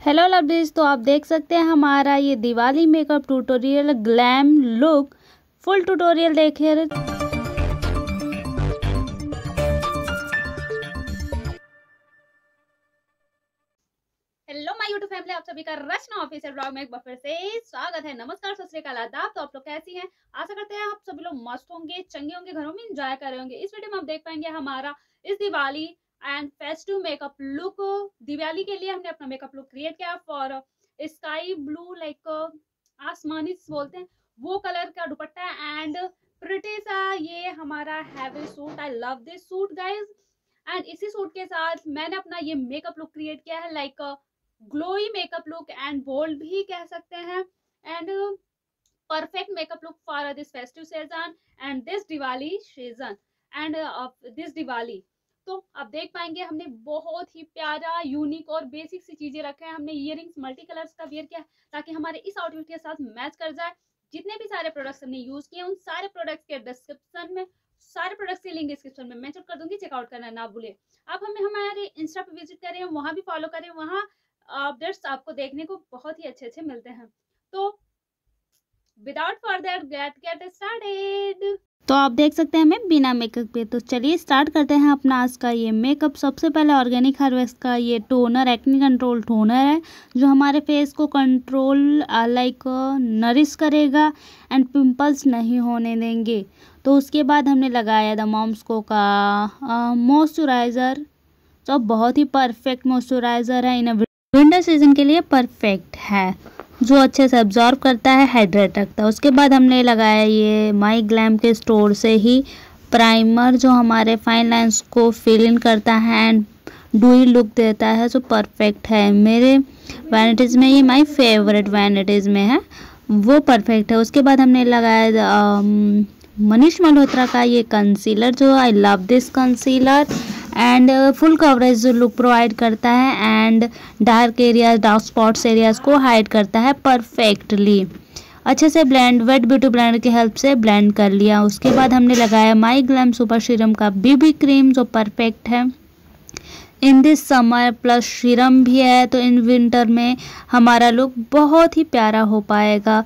Hello lovelies. तो आप देख सकते हैं हमारा ये Diwali makeup tutorial glam look full tutorial देखिए। हेलो माय यूट्यूब फैमिली, आप सभी का रचना ऑफिशियल ब्लॉग में एक बार फिर से स्वागत है। नमस्कार, सत श्री अकाल, आदाब। तो आप लोग कैसी हैं? आशा करते हैं आप सभी लोग मस्त होंगे, चंगे होंगे, घरों में एंजॉय कर रहे होंगे। इस वीडियो में आप देख पाएंगे हमारा इस Diwali and festive makeup look. Diwali के लिए हमने अपना मेकअप लुक क्रिएट किया फॉर स्काई ब्लू, लाइक आसमानी बोलते हैं वो कलर का दुपट्टा एंड प्रिटी सा ये हमारा heavy suit. I love this suit guys. And इसी सूट के साथ मैंने अपना ये मेकअप लुक क्रिएट किया है, like glowy makeup look and bold भी कह सकते हैं, and perfect makeup look for this festive season and this Diwali season and this Diwali. तो आप देख पाएंगे हमने बहुत ही प्यारा, यूनिक और बेसिक सी चीजें रखे हैं। हमने इयररिंग्स मल्टी कलर्स का वेयर किया ताकि हमारे इस आउटफिट के साथ मैच कर जाए। जितने भी सारे प्रोडक्ट्स हमने यूज किए उन सारे प्रोडक्ट्स के डिस्क्रिप्शन में, सारे प्रोडक्ट्स की लिंक डिस्क्रिप्शन में मेंशन कर दूंगी, चेकआउट करना ना भूलें। आप हमें हमारे इंस्टा पे विजिट करें, वहां भी फॉलो करें, वहां अपडेट्स आपको देखने को बहुत ही अच्छे मिलते हैं। तो विदाउट फर्दर गेट स्टार्टेड। तो आप देख सकते हैं हमें बिना मेकअप पे। तो चलिए स्टार्ट करते हैं अपना आज का ये मेकअप। सबसे पहले ऑर्गेनिक हार्वेस्ट का ये टोनर, एक्ने कंट्रोल टोनर है, जो हमारे फेस को कंट्रोल लाइक नरिश करेगा एंड पिंपल्स नहीं होने देंगे। तो उसके बाद हमने लगाया द मॉम्सको का मॉइस्चराइज़र, जो बहुत ही परफेक्ट मॉइस्चराइज़र है, इन विंटर सीजन के लिए परफेक्ट है, जो अच्छे से एब्जॉर्ब करता है, हाइड्रेट रखता है। उसके बाद हमने लगाया ये माई ग्लैम के स्टोर से ही प्राइमर, जो हमारे फाइन लाइंस को फिल इन करता है एंड डूई लुक देता है, जो परफेक्ट है। मेरे वैनिटीज़ में ये माई फेवरेट वैनिटीज़ में है, वो परफेक्ट है। उसके बाद हमने लगाया मनीष मल्होत्रा का ये कंसीलर, जो I love this concealer and full coverage look provide करता है and dark areas, dark spots areas को हाइड करता है परफेक्टली। अच्छे से ब्लेंड, वेट ब्यूटी ब्लेंडर की हेल्प से ब्लेंड कर लिया। उसके बाद हमने लगाया माई ग्लैम सुपर सीरम का बीबी क्रीम, जो परफेक्ट है in this summer, plus serum भी है, तो इन विंटर में हमारा लुक बहुत ही प्यारा हो पाएगा।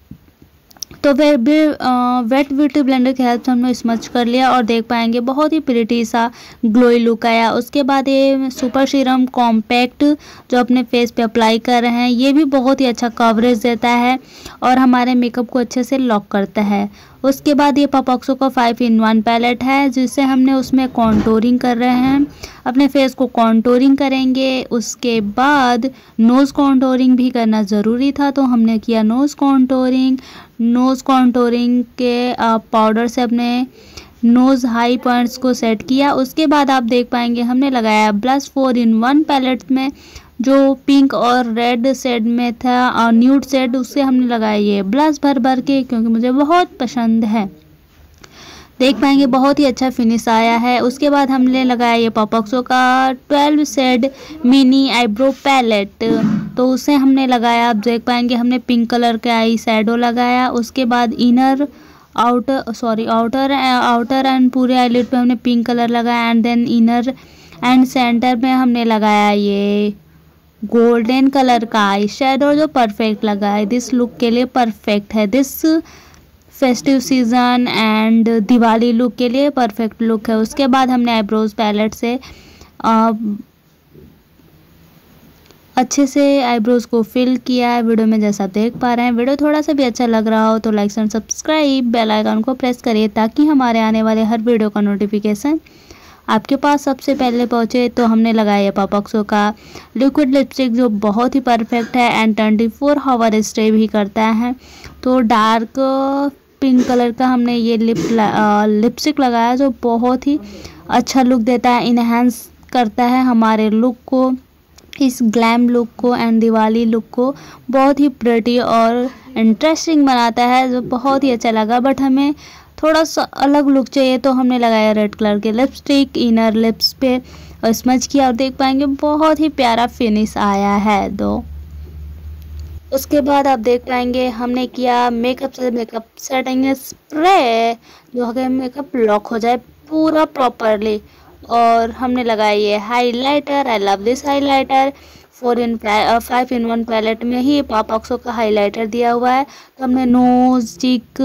तो वेट ब्यूटी ब्लेंडर की हेल्प से हमने स्मच कर लिया और देख पाएंगे बहुत ही प्रिटी सा ग्लोई लुक आया। उसके बाद ये सुपर सीरम कॉम्पैक्ट जो अपने फेस पे अप्लाई कर रहे हैं, ये भी बहुत ही अच्छा कवरेज देता है और हमारे मेकअप को अच्छे से लॉक करता है। उसके बाद ये पॉपॉक्सो का 5-in-1 पैलेट है, जिससे हमने उसमें कॉन्टोरिंग कर रहे हैं, अपने फेस को कॉन्टोरिंग करेंगे। उसके बाद नोज़ कॉन्टोरिंग भी करना ज़रूरी था, तो हमने किया नोज़ कॉन्टोरिंग। नोज़ कॉन्टोरिंग के पाउडर से अपने नोज़ हाई पॉइंट्स को सेट किया। उसके बाद आप देख पाएंगे हमने लगाया ब्लश 4-in-1 पैलेट में, जो पिंक और रेड शेड में था और न्यूड शेड, उससे हमने लगाया ये ब्लश भर के, क्योंकि मुझे बहुत पसंद है। देख पाएंगे बहुत ही अच्छा फिनिश आया है। उसके बाद हमने लगाया ये पॉपॉक्सो का 12 शेड मिनी आईब्रो पैलेट, तो उसे हमने लगाया। आप देख पाएंगे हमने पिंक कलर का आई शैडो लगाया। उसके बाद आउटर एंड पूरे आईलिड पे हमने पिंक कलर लगाया and then inner and centre में हमने लगाया ये गोल्डन कलर का आई शेडो, जो परफेक्ट लगा है, दिस लुक के लिए परफेक्ट है। This festive season and Diwali look के लिए परफेक्ट लुक है। उसके बाद हमने आईब्रोज पैलेट से अच्छे से आईब्रोज को फिल किया है वीडियो में, जैसा देख पा रहे हैं। वीडियो थोड़ा सा भी अच्छा लग रहा हो तो like and subscribe, bell icon को प्रेस करिए ताकि हमारे आने वाले हर वीडियो का नोटिफिकेशन आपके पास सबसे पहले पहुंचे। तो हमने लगाया पॉपॉक्सो का लिक्विड लिपस्टिक, जो बहुत ही परफेक्ट है एंड 24 आवर स्टे भी करता है। तो डार्क पिंक कलर का हमने ये लिपस्टिक लगाया, जो बहुत ही अच्छा लुक देता है, इनहेंस करता है हमारे लुक को, इस ग्लैम लुक को एंड दिवाली लुक को बहुत ही प्रिटी और इंटरेस्टिंग बनाता है, जो बहुत ही अच्छा लगा। बट हमें थोड़ा सा अलग लुक चाहिए, तो हमने लगाया रेड कलर के लिपस्टिक इनर लिप्स पे और स्मच किया और देख पाएंगे बहुत ही प्यारा फिनिश आया है। उसके बाद आप देख पाएंगे हमने किया मेकअप सेटिंग स्प्रे, जो अगर मेकअप लॉक हो जाए पूरा प्रॉपरली। और हमने लगाया ये highlighter, I love this highlighter, 5 in 1 palette में ही पापॉक्सो का हाइलाइटर दिया हुआ है। तो हमने नोज, चिक,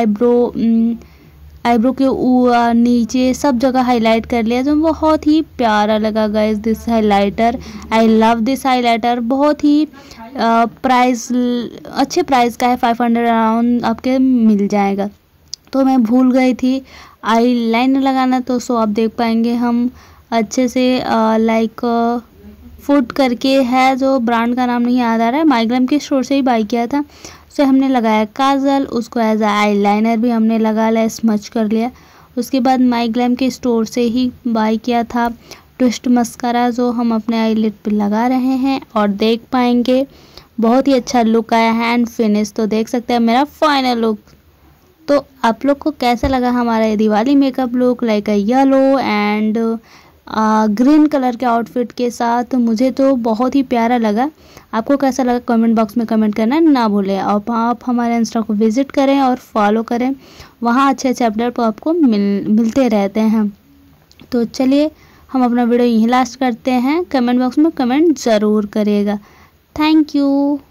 आईब्रो के नीचे सब जगह हाईलाइट कर लिया, जो बहुत ही प्यारा लगा guys this highlighter. I love this highlighter. बहुत ही प्राइस अच्छे प्राइस का है, 500 अराउंड आपके मिल जाएगा। तो मैं भूल गई थी आई लाइनर लगाना, तो सो आप देख पाएंगे हम अच्छे से लाइक फूड करके है, जो ब्रांड का नाम नहीं याद आ रहा है, माइग्लैम के स्टोर से ही बाई किया था। सो हमने लगाया काजल, उसको एज आई लाइनर भी हमने लगा लिया, स्मच कर लिया। उसके बाद माइग्लैम के स्टोर से ही बाई किया था ट्विस्ट मस्कारा, जो हम अपने आईलिड पे लगा रहे हैं और देख पाएंगे बहुत ही अच्छा लुक आया हैंड फिनिश। तो देख सकते हैं मेरा फाइनल लुक। तो आप लोग को कैसा लगा हमारा Diwali makeup look, like a yellow and green colour के आउटफिट के साथ? मुझे तो बहुत ही प्यारा लगा। आपको कैसा लगा कमेंट बॉक्स में कमेंट करना ना भूलें। आप हमारे इंस्टा को विजिट करें और फॉलो करें, वहाँ अच्छे अच्छे अपडेट तो आपको मिलते रहते हैं। तो चलिए हम अपना वीडियो यहीं लास्ट करते हैं। कमेंट बॉक्स में कमेंट ज़रूर करिएगा। Thank you.